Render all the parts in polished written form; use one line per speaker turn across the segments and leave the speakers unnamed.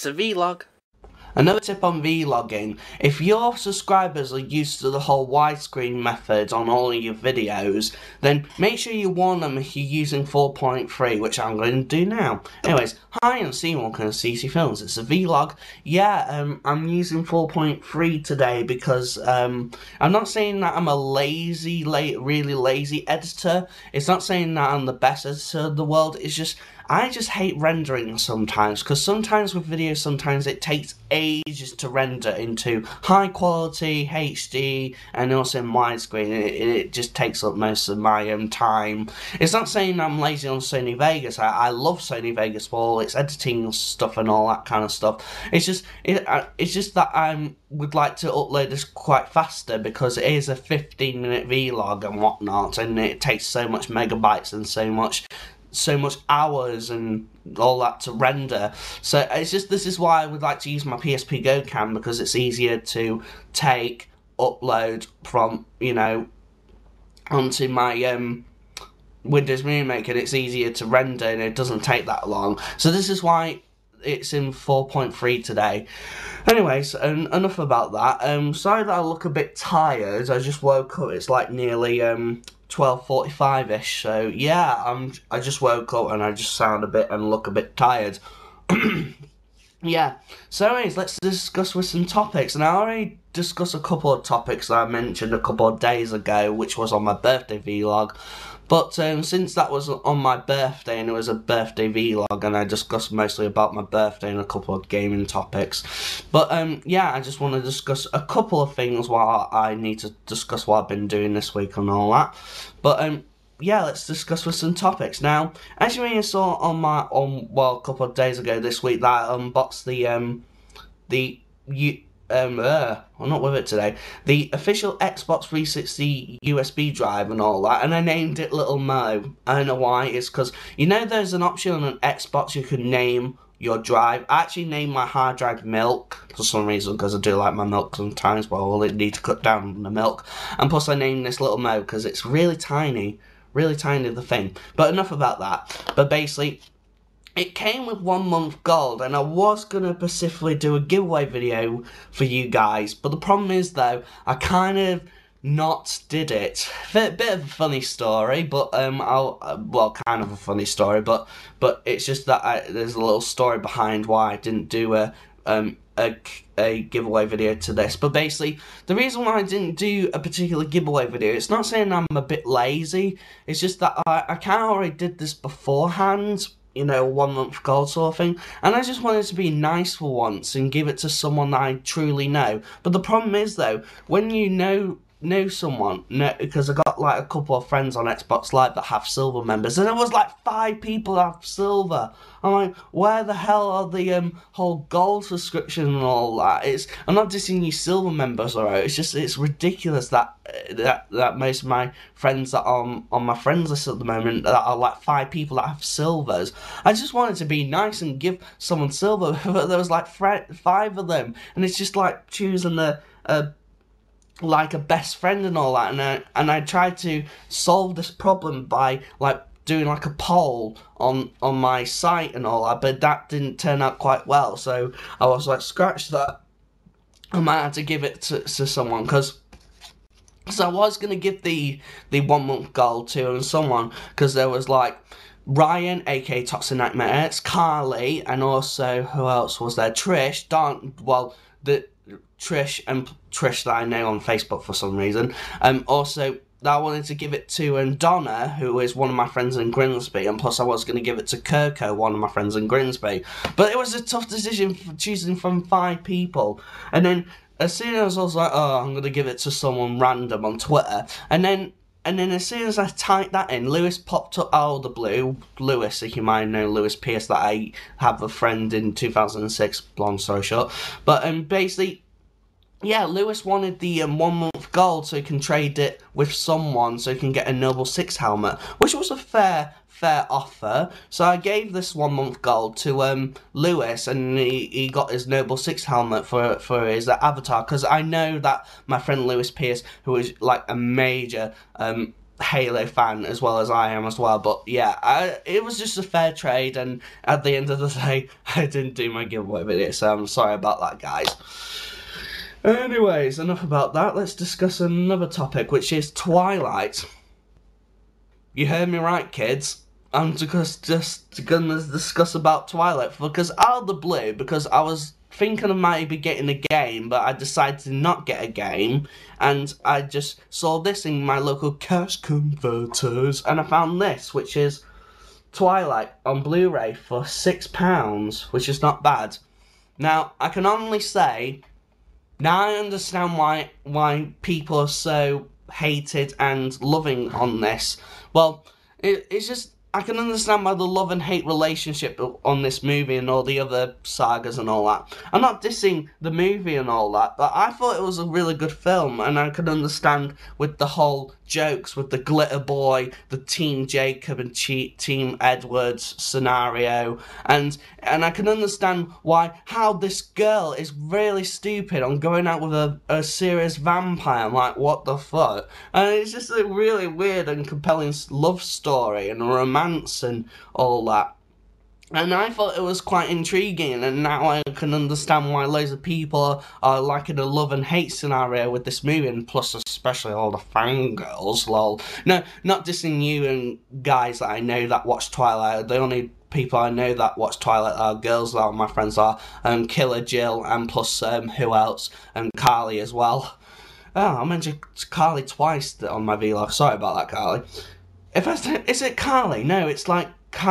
It's a vlog.
Another tip on vlogging, if your subscribers are used to the whole widescreen method on all of your videos, then make sure you warn them if you're using 4.3, which I'm going to do now. Anyways, hi, I'm Seymour, welcome to CC Films. It's a vlog. Yeah, I'm using 4.3 today because I'm not saying that I'm a really lazy editor. It's not saying that I'm the best editor in the world. It's just I just hate rendering sometimes, because sometimes with videos, sometimes it takes ages to render into high quality HD and also in widescreen. It just takes up most of my time. It's not saying I'm lazy on Sony Vegas. I love Sony Vegas for all its editing stuff and all that kind of stuff. It's just that I would like to upload this quite faster, because it is a 15-minute vlog and whatnot, and it takes so much megabytes and so much hours and all that to render. So this is why I would like to use my PSP Go Cam, because it's easier to upload from, onto my Windows Movie Maker, and it's easier to render and it doesn't take that long. So this is why it's in 4.3 today. Anyways, enough about that. Sorry that I look a bit tired. I just woke up. It's like nearly 12:45ish. So yeah, I just woke up and I just sound a bit and look a bit tired. Yeah. So anyways, let's discuss with some topics. And I already discussed a couple of topics that I mentioned a couple of days ago, which was on my birthday vlog. But since that was on my birthday and it was a birthday vlog, and I discussed mostly about my birthday and a couple of gaming topics. But yeah, I just want to discuss a couple of things while I need to discuss what I've been doing this week and all that. But yeah, let's discuss with some topics. Now, as you may have saw a couple of days ago this week, that I unboxed I'm not with it today, the official Xbox 360 USB drive and all that, and I named it Little Mo. I don't know why. It's because, there's an option on an Xbox you can name your drive. I actually named my hard drive Milk for some reason, because I do like my milk sometimes, but I will need to cut down on the milk. And plus I named this Little Mo because it's really tiny, the thing. But enough about that. But basically, it came with 1 month gold, and I was going to specifically do a giveaway video for you guys, but the problem is, though, I kind of not did it. Bit of a funny story, but kind of a funny story, but it's just that there's a little story behind why I didn't do a giveaway video to this. But basically, the reason why I didn't do a particular giveaway video, it's not saying I'm a bit lazy, it's just that I kind of already did this beforehand, 1 month gold sort of thing, and I just wanted to be nice for once and give it to someone that I truly know. But the problem is, though, when you know someone, because I got like a couple of friends on Xbox Live that have silver members, and there was like 5 people that have silver. I'm like, where the hell are the whole gold subscription and all that? I'm not dissing you silver members, alright. It's ridiculous that most of my friends that are on my friends list at the moment, that are like 5 people that have silvers. I just wanted to be nice and give someone silver, but there was like 5 of them, and it's just like choosing like a best friend and all that, and I tried to solve this problem by like doing like a poll on my site and all that, but that didn't turn out quite well, so I was like, scratch that, I might have to give it to someone, so I was going to give the 1 month gold to someone, because there was like Ryan, aka Toxic Nightmare, Carly, and also, who else was there? Trish, Trish that I know on Facebook for some reason. Also, I wanted to give it to Donna, who is one of my friends in Grimsby, and plus I was going to give it to Kirko, one of my friends in Grimsby. But it was a tough decision for choosing from 5 people. And then as soon as I was like, oh, I'm going to give it to someone random on Twitter, and then as soon as I typed that in, Lewis popped up out of the blue. Lewis, if you might know Lewis Pierce, that I have a friend in 2006, long story short. But basically, yeah, Lewis wanted the 1 month gold so he can trade it with someone so he can get a Noble 6 helmet, which was a fair offer. So I gave this 1 month gold to Lewis, and he got his Noble 6 helmet for his avatar, because I know that my friend Lewis Pierce, who is like a major Halo fan as well as I am as well, but yeah, it was just a fair trade, and at the end of the day, I didn't do my giveaway video, so I'm sorry about that, guys. Anyways, enough about that, let's discuss another topic, which is Twilight. You heard me right, kids. I'm just gonna discuss about Twilight, because out of the blue, because I was thinking I might be getting a game, but I decided to not get a game, and I just saw this in my local cash converters, and I found this, which is Twilight on Blu-ray for £6, which is not bad. Now, I can only say, now I understand why people are so hated and loving on this. Well, it's just, I can understand why the love and hate relationship on this movie and all the other sagas and all that. I'm not dissing the movie and all that, but I thought it was a really good film, and I could understand with the whole jokes with the glitter boy, the Team Jacob and Team Edwards scenario, and I can understand how this girl is really stupid on going out with a serious vampire. I'm like, what the fuck? And it's just a really weird and compelling love story and a romance and all that. And I thought it was quite intriguing, and now I can understand why loads of people are liking a love and hate scenario with this movie, and plus especially all the fangirls, lol. No, not dissing you and guys that I know that watch Twilight. The only people I know that watch Twilight are girls that all my friends are, Killer Jill, and plus, who else? Carly as well. Oh, I mentioned Carly twice on my vlog, sorry about that, Carly. Is it Carly? No, it's like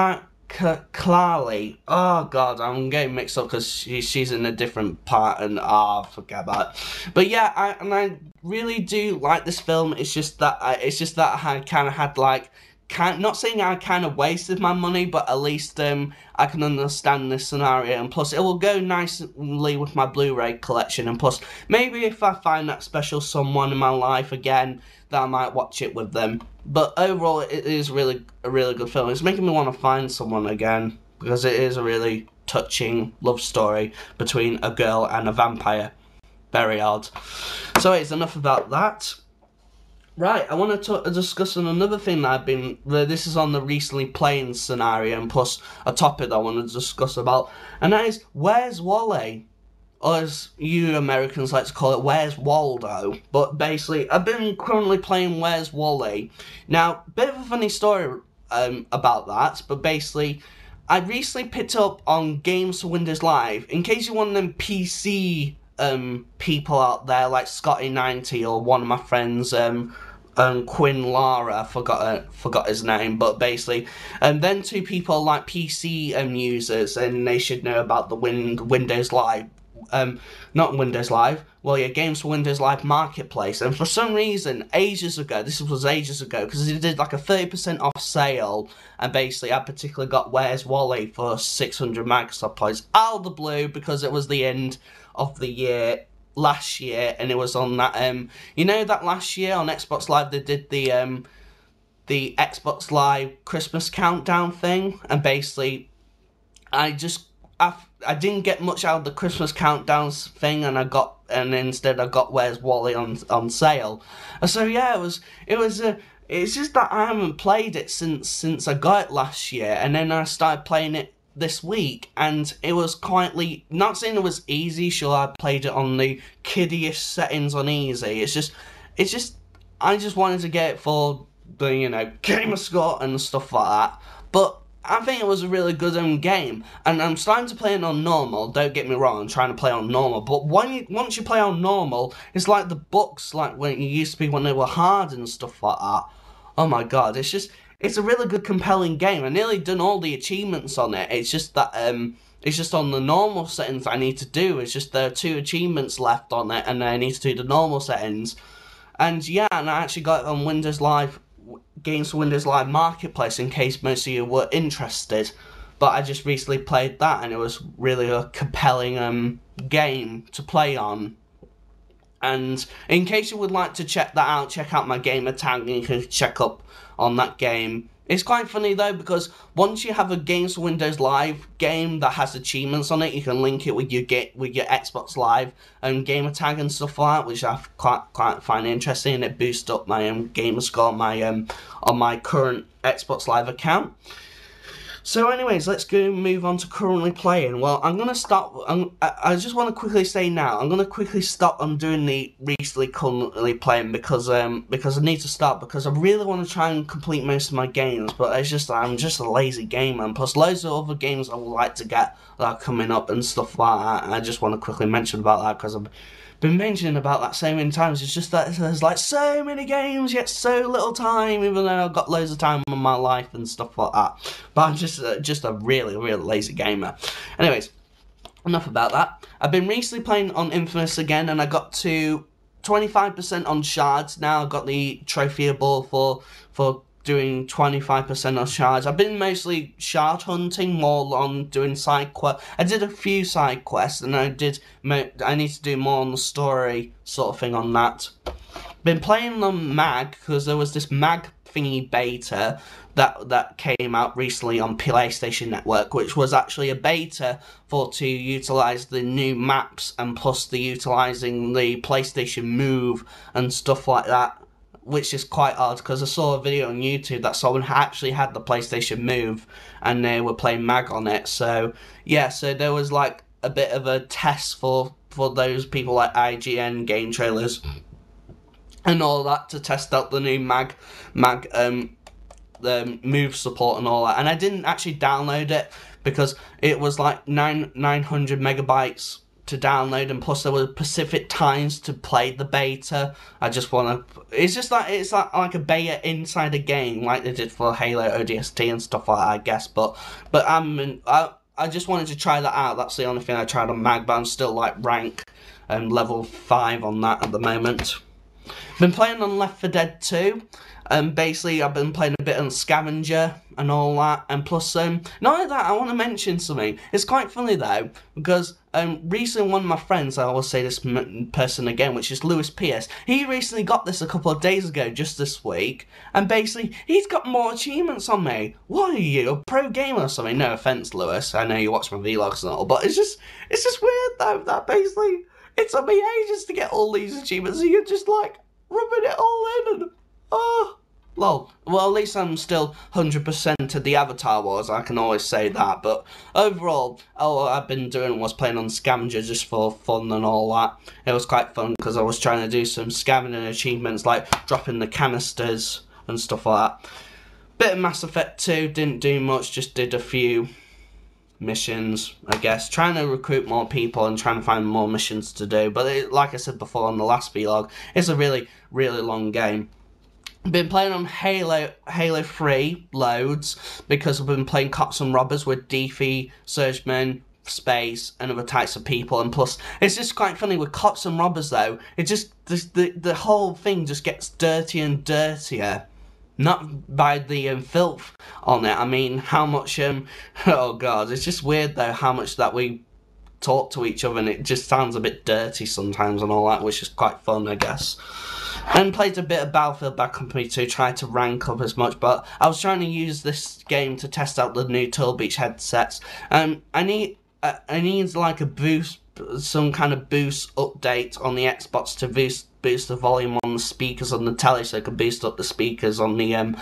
Clarly. Oh god, I'm getting mixed up because she's in a different part, and forget about it. But yeah, I really do like this film. It's just that I kind of had like, not saying I kind of wasted my money, but at least I can understand this scenario, and plus it will go nicely with my Blu-ray collection, and plus maybe if I find that special someone in my life again, that I might watch it with them. But overall, it is a really good film. It's making me want to find someone again, because it is a really touching love story between a girl and a vampire. Very odd. So it's enough about that. Right, I want to discuss another thing that this is on the recently playing scenario, and plus a topic that I want to discuss about, and that is, Where's Wally? Or as you Americans like to call it, Where's Waldo? But basically, I've been currently playing Where's Wally. Now, bit of a funny story about that, but basically, I recently picked up on Games for Windows Live. In case you're one of them PC people out there, like Scotty90 or one of my friends, Quinn Lara, forgot his name, but basically, then two people like PC users, and they should know about the Windows Live. Not Windows Live, well yeah, Games for Windows Live Marketplace, and for some reason, ages ago, because it did like a 30% off sale, and basically I particularly got Where's Wally for 600 Microsoft points out of the blue, because it was the end of the year, last year, and it was on that, you know that last year on Xbox Live they did the Xbox Live Christmas countdown thing, and basically, I didn't get much out of the Christmas countdowns thing, and instead I got Where's Wally on sale. So yeah, it's just that I haven't played it since I got it last year, and then I started playing it this week, and it was quietly, not saying it was easy, sure I played it on the kiddie-ish settings on easy, it's just, I just wanted to get it for the, gamer score and stuff like that, but I think it was a really good game, and I'm starting to play it on normal. Don't get me wrong, I'm trying to play on normal, but once you play on normal, it's like the books, like when it used to be when they were hard and stuff like that. Oh my god, it's a really good, compelling game. I nearly done all the achievements on it. It's just that it's just on the normal settings I need to do. It's just there are 2 achievements left on it, and I need to do the normal settings. And yeah, and I actually got it on Windows Live. Games for Windows Live Marketplace, in case most of you were interested, but I just recently played that, and it was really a compelling game to play on. And in case you would like to check that out, check out my gamer tag, and you can check up on that game It's quite funny though, because once you have a Games for Windows Live game that has achievements on it, you can link it with your Xbox Live and gamer tag and stuff like that, which I quite find interesting, and it boosts up my gamer score on my current Xbox Live account. So anyways, let's go move on to currently playing. Well, I'm going to stop, I just want to quickly say now, I'm going to quickly stop on doing the recently currently playing because I need to stop, because I really want to try and complete most of my games, but it's just, I'm just a lazy gamer, and plus loads of other games I would like to get that are coming up and stuff like that, and I just want to quickly mention about that, because I've been mentioning about that so many times. It's just that there's like so many games yet so little time, even though I've got loads of time in my life and stuff like that. But I'm just a really lazy gamer. Anyways, enough about that. I've been recently playing on Infamous again, and I got to 25% on shards now. I got the trophyable for doing 25% on shards. I've been mostly shard hunting, more on doing side quests. I did a few side quests, and I need to do more on the story sort of thing on that. Been playing on MAG, because there was this MAG thingy beta that came out recently on PlayStation Network, which was actually a beta to utilize the new maps, and plus utilizing the PlayStation Move and stuff like that, which is quite odd, because I saw a video on YouTube that someone actually had the PlayStation Move and they were playing MAG on it. So yeah, so there was like a bit of a test for those people like IGN, Game Trailers and all that, to test out the new MAG the Move support and all that. And I didn't actually download it because it was like 900 megabytes to download, and plus there were specific times to play the beta. I just want to, it's just like, it's like a beta inside a game, like they did for Halo ODST and stuff like that, I guess. But I just wanted to try that out. That's the only thing I tried on MAG, but I'm still like rank and level 5 on that at the moment. Been playing on Left 4 Dead 2. Basically, I've been playing a bit on Scavenger and all that, and plus, not only that, I want to mention something. It's quite funny though, because recently one of my friends, I will say this person again, which is Lewis Pierce, he recently got this a couple of days ago, just this week, and basically, he's got more achievements on me. What are you, a pro gamer or something? No offense, Lewis, I know you watch my vlogs and all, but it's just weird though, that basically, it took me ages to get all these achievements, and you're just like, rubbing it all in, and, oh, lol. Well, at least I'm still 100% to the Avatar Wars, I can always say that, but overall, all I've been doing was playing on Scavenger just for fun and all that. It was quite fun, because I was trying to do some scavenging achievements, like dropping the canisters and stuff like that. Bit of Mass Effect 2, didn't do much, just did a few missions, I guess, trying to recruit more people and trying to find more missions to do, but like I said before on the last vlog, it's a really long game. Been playing on Halo 3 loads, because I've been playing Cops and Robbers with Deefy, Surgeman, Space, and other types of people, and plus, it's just quite funny with Cops and Robbers though, it just, the whole thing just gets dirtier and dirtier. Not by the filth on it, I mean how much, oh god, it's just weird though how much that we talk to each other, and it just sounds a bit dirty sometimes and all that, which is quite fun, I guess. And played a bit of Battlefield Bad Company 2, tried to rank up as much, but I was trying to use this game to test out the new Turtle Beach headsets. I need like a boost, some kind of boost update on the Xbox to boost the volume on the speakers on the telly, so I can boost up the speakers on the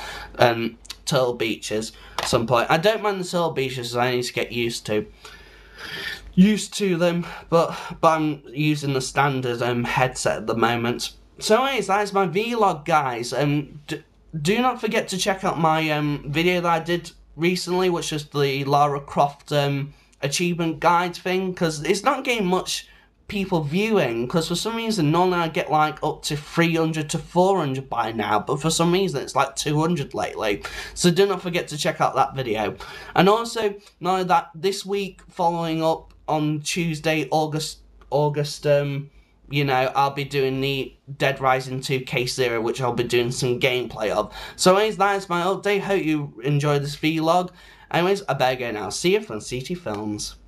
Turtle Beaches at some point. I don't mind the Turtle Beaches, I need to get used to them, but I'm using the standard headset at the moment. So anyways, that is my vlog, guys. Do not forget to check out my video that I did recently, which is the Lara Croft achievement guide thing, because it's not getting much people viewing, because for some reason normally I get like up to 300 to 400 by now, but for some reason it's like 200 lately, so do not forget to check out that video. And also, know that this week, following up on Tuesday, August, you know, I'll be doing the Dead Rising 2 Case Zero, which I'll be doing some gameplay of. So anyways, that is my update. Hope you enjoyed this vlog. Anyways, I better go now. See you from CT Films.